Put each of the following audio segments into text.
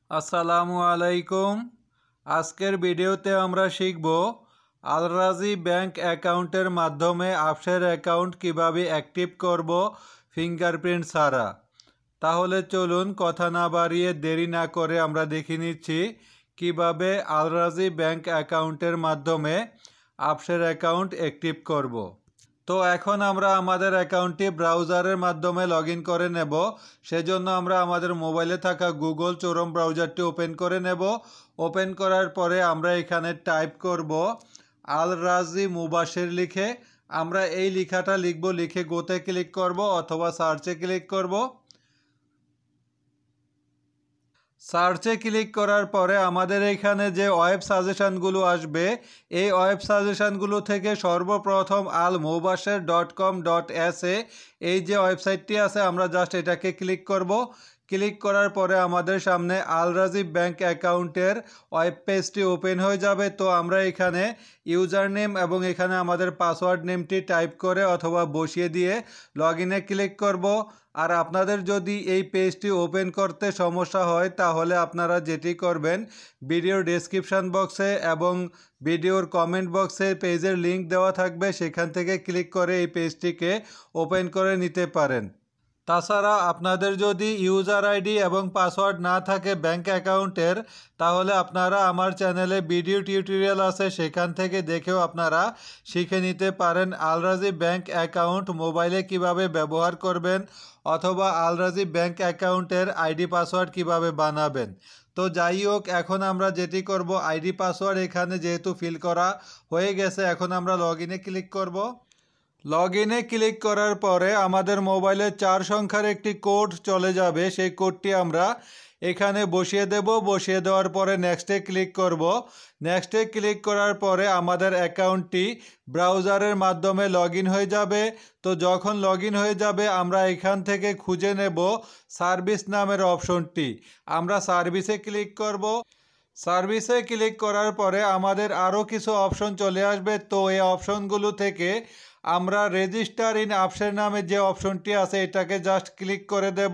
আসসালামু আলাইকুম। আজকের ভিডিওতে আমরা শিখব আলরাজি ব্যাংক অ্যাকাউন্টের মাধ্যমে আবশের অ্যাকাউন্ট কিভাবে অ্যাক্টিভ করব ফিঙ্গারপ্রিন্ট ছাড়া। তাহলে চলুন কথা না বাড়িয়ে দেরি না করে আমরা দেখে নিচ্ছি কিভাবে আলরাজি ব্যাংক অ্যাকাউন্টের মাধ্যমে আবশের অ্যাকাউন্ট অ্যাক্টিভ করব। তো এখন আমরা আমাদের অ্যাকাউন্টটি ব্রাউজারের মাধ্যমে লগইন করে নেব। সেজন্য আমরা আমাদের মোবাইলে থাকা গুগল ক্রোম ব্রাউজারটি ওপেন করে নেব। ওপেন করার পরে আমরা এখানে টাইপ করব আলরাজি মুবাশির লিখে। আমরা এই লেখাটা লিখব, লিখে গোতে ক্লিক করব অথবা সার্চে ক্লিক করব। সার্চে ক্লিক করার পরে আমাদের এখানে যে ওয়েব সাজেশনগুলো আসবে, এই ওয়েব সাজেশনগুলো থেকে সর্বপ্রথম almubasher.com.sa এই যে ওয়েবসাইটটি আছে আমরা জাস্ট এটাকে ক্লিক করব। ক্লিক করার পরে আমাদের সামনে আলরাজি ব্যাংক অ্যাকাউন্টের ওয়েব পেজটি ওপেন হয়ে যাবে। তো আমরা এখানে ইউজার নেম এবং এখানে আমাদের পাসওয়ার্ড নেমটি টাইপ করে অথবা বসিয়ে দিয়ে লগইনে ক্লিক করব। আর আপনাদের যদি এই পেজটি ওপেন করতে সমস্যা হয় তাহলে আপনারা যেটি করবেন, ভিডিওর ডেসক্রিপশন বক্সে এবং ভিডিওর কমেন্ট বক্সে পেজের লিংক দেওয়া থাকবে, সেখান থেকে ক্লিক করে এই পেজটিকে ওপেন করে নিতে পারেন। তাছাড়া আপনাদের যদি ইউজার আইডি এবং পাসওয়ার্ড না থাকে ব্যাংক অ্যাকাউন্টের, তাহলে আপনারা আমার চ্যানেলে ভিডিও টিউটোরিয়াল আছে, সেখান থেকে দেখেও আপনারা শিখে নিতে পারেন আলরাজি ব্যাংক অ্যাকাউন্ট মোবাইলে কিভাবে ব্যবহার করবেন অথবা আলরাজি ব্যাংক অ্যাকাউন্টের আইডি পাসওয়ার্ড কিভাবে বানাবেন। তো যাই হোক, এখন আমরা যেটি করব, আইডি পাসওয়ার্ড এখানে যেহেতু ফিল করা হয়ে গেছে, এখন আমরা লগইনে ক্লিক করব। লগইনে ক্লিক করার পরে আমাদের মোবাইলে 4 সংখ্যার একটি কোড চলে যাবে। সেই কোডটি আমরা এখানে বসিয়ে দেব। বসিয়ে দেওয়ার পরে নেক্সটে ক্লিক করব। নেক্সটে ক্লিক করার পরে আমাদের অ্যাকাউন্টটি ব্রাউজারের মাধ্যমে লগইন হয়ে যাবে। তো যখন লগইন হয়ে যাবে আমরা এখান থেকে খুঁজে নেব সার্ভিস নামের অপশনটি। আমরা সার্ভিসে ক্লিক করব। সার্ভিসে ক্লিক করার পরে আমাদের আরও কিছু অপশন চলে আসবে। তো এই অপশনগুলো থেকে আমরা রেজিস্টার ইন আবশের নামে যে অপশনটি আছে এটাকে জাস্ট ক্লিক করে দেব।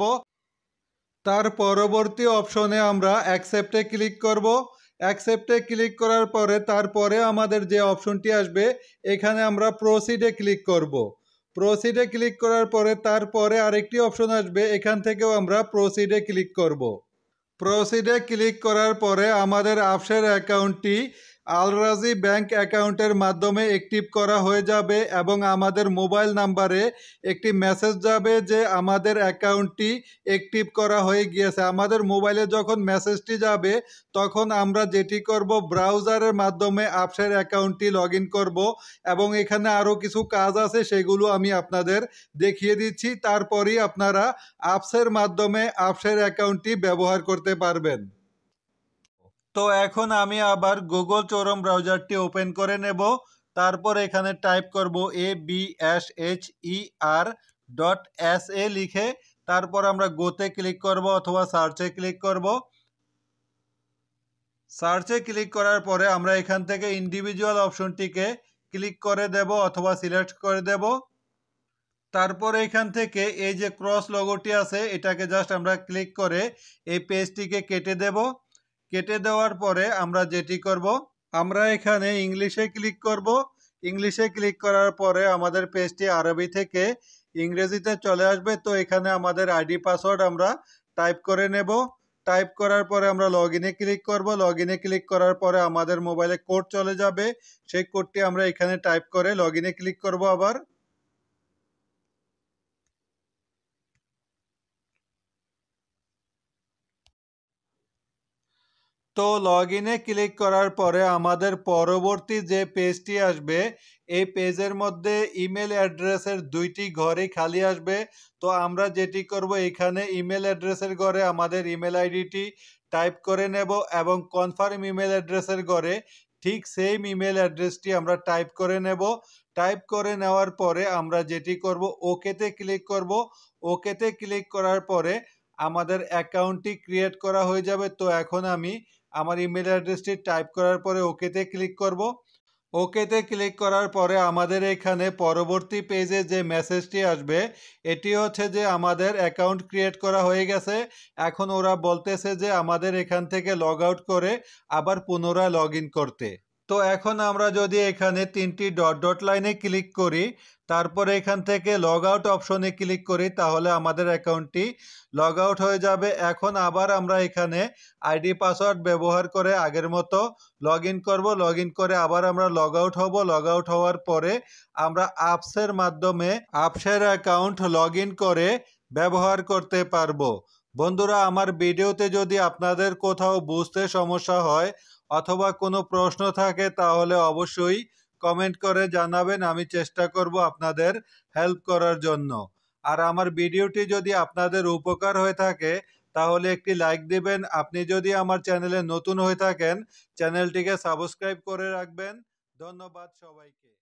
তার পরবর্তী অপশনে আমরা অ্যাকসেপ্টে ক্লিক করব। অ্যাকসেপ্টে ক্লিক করার পরে তারপরে আমাদের যে অপশনটি আসবে এখানে আমরা প্রসিডে ক্লিক করব। প্রসিডে ক্লিক করার পরে তারপরে আরেকটি অপশন আসবে, এখান থেকেও আমরা প্রসিডে ক্লিক করব। প্রসিডে ক্লিক করার পরে আমাদের আবশের অ্যাকাউন্টটি আলরাজি ব্যাংক অ্যাকাউন্টের মাধ্যমে অ্যাক্টিভ করা হয়ে যাবে এবং আমাদের মোবাইল নাম্বারে একটি মেসেজ যাবে যে আমাদের অ্যাকাউন্টটি অ্যাক্টিভ করা হয়ে গিয়েছে। আমাদের মোবাইলে যখন মেসেজটি যাবে তখন আমরা যেটি করব, ব্রাউজারের মাধ্যমে আবশের অ্যাকাউন্টটি লগইন করব এবং এখানে আরও কিছু কাজ আছে, সেগুলো আমি আপনাদের দেখিয়ে দিচ্ছি। তারপরেই আপনারা আবশের মাধ্যমে আবশের অ্যাকাউন্টটি ব্যবহার করতে পারবেন। তো এখন আমি আবার গুগল ক্রোম ব্রাউজারটি ওপেন করে নেব। তারপর এখানে টাইপ করব absher.sa লিখে তারপর আমরা গোতে ক্লিক করব অথবা সার্চে ক্লিক করব। সার্চে ক্লিক করার পরে আমরা এখান থেকে ইন্ডিভিজুয়াল অপশনটিকে ক্লিক করে দেব অথবা সিলেক্ট করে দেব। তারপর এখান থেকে এই যে ক্রস লোগোটি আছে এটাকে জাস্ট আমরা ক্লিক করে এই পেজটিকে কেটে দেব। কেটে দেওয়ার পরে আমরা যেটি করব, আমরা এখানে ইংলিশে ক্লিক করব। ইংলিশে ক্লিক করার পরে আমাদের পেজটি আরবি থেকে ইংরেজিতে চলে আসবে। তো এখানে আমাদের আইডি পাসওয়ার্ড আমরা টাইপ করে নেব। টাইপ করার পরে আমরা লগইনে ক্লিক করব। লগইনে ক্লিক করার পরে আমাদের মোবাইলে কোড চলে যাবে, সেই কোডটি আমরা এখানে টাইপ করে লগইনে ক্লিক করব আবার। তো লগইনে ক্লিক করার পরে আমাদের পরবর্তী যে পেজটি আসবে, এই পেজের মধ্যে ইমেল অ্যাড্রেসের 2টি ঘরই খালি আসবে। তো আমরা যেটি করব, এখানে ইমেল অ্যাড্রেসের ঘরে আমাদের ইমেল আইডিটি টাইপ করে নেব এবং কনফার্ম ইমেল অ্যাড্রেসের ঘরে ঠিক সেম ইমেল অ্যাড্রেসটি আমরা টাইপ করে নেব। টাইপ করে নেওয়ার পরে আমরা যেটি করব, ওকেতে ক্লিক করব। ওকেতে ক্লিক করার পরে আমাদের অ্যাকাউন্টটি ক্রিয়েট করা হয়ে যাবে। তো এখন আমি আমার ইমেল অ্যাড্রেসটি টাইপ করার পরে ওকেতে ক্লিক করব। ওকেতে ক্লিক করার পরে আমাদের এখানে পরবর্তী পেজে যে মেসেজটি আসবে এটি হচ্ছে যে আমাদের অ্যাকাউন্ট ক্রিয়েট করা হয়ে গেছে। এখন ওরা বলতেছে যে আমাদের এখান থেকে লগ আউট করে আবার পুনরায় লগ ইন করতে। তো এখন আমরা যদি এখানে 3টি ডট ডট লাইনে ক্লিক করি, তারপরে এখান থেকে লগ আউট অপশনে ক্লিক করি, তাহলে আমাদের অ্যাকাউন্টটি লগ আউট হয়ে যাবে। এখন আবার আমরা এখানে আইডি পাসওয়ার্ড ব্যবহার করে আগের মতো লগ ইন করবো। লগ ইন করে আবার আমরা লগ আউট হব। লগ আউট হওয়ার পরে আমরা অ্যাপসের মাধ্যমে অ্যাপসের অ্যাকাউন্ট লগ ইন করে ব্যবহার করতে পারবো। বন্ধুরা, আমার ভিডিওতে যদি আপনাদের কোথাও বুঝতে সমস্যা হয় অথবা কোনো প্রশ্ন থাকে তাহলে অবশ্যই কমেন্ট করে জানাবেন, আমি চেষ্টা করব আপনাদের হেল্প করার জন্য। আর আমার ভিডিওটি যদি আপনাদের উপকার হয়ে থাকে তাহলে একটি লাইক দিবেন। আপনি যদি আমার চ্যানেলে নতুন হয়ে থাকেন চ্যানেলটিকে সাবস্ক্রাইব করে রাখবেন। ধন্যবাদ সবাইকে।